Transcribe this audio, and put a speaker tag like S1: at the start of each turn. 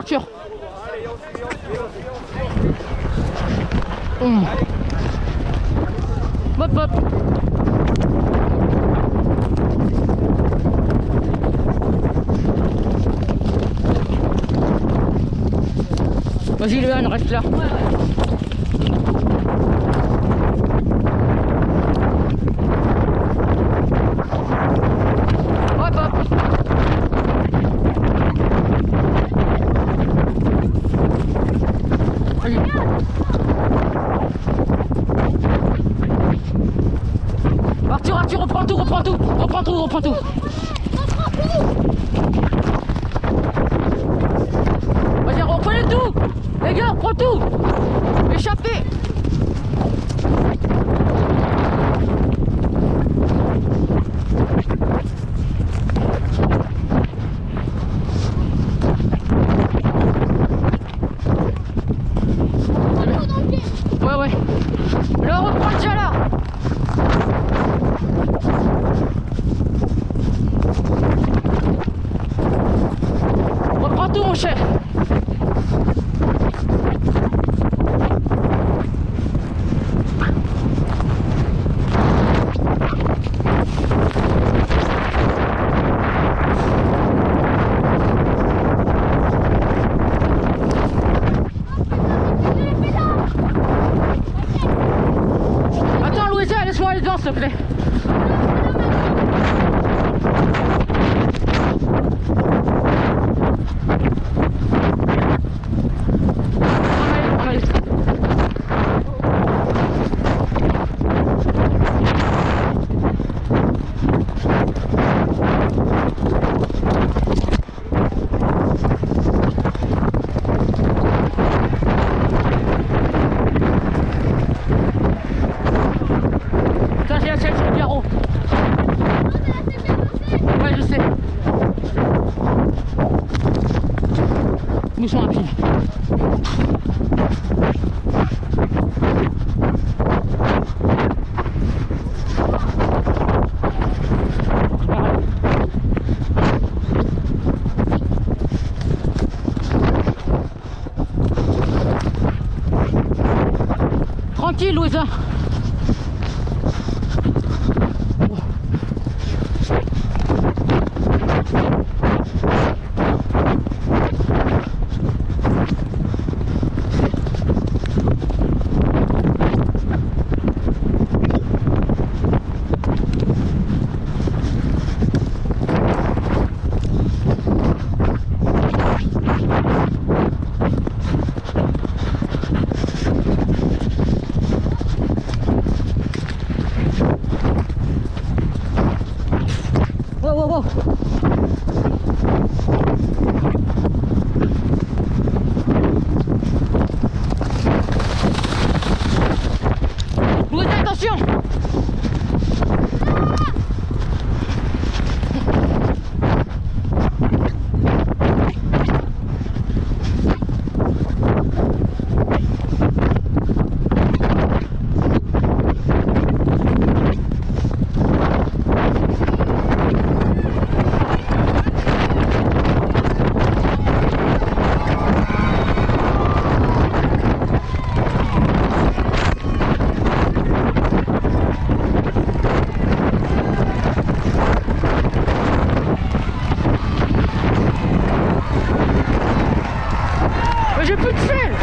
S1: voiture. Hop hop. Vas-y Léon, reste là. Hop hop. Allez. Arthur, reprends tout. Vas-y, reprenez tout. Les gars, reprends tout. Échappez. Ouais. Là, reprends déjà là. Reprends tout mon chef. Attends Louisa, laisse-moi aller devant s'il te plaît. Doucement à pied. Tranquille Louisa. Wow. Louisa, attention. J'ai plus de selle.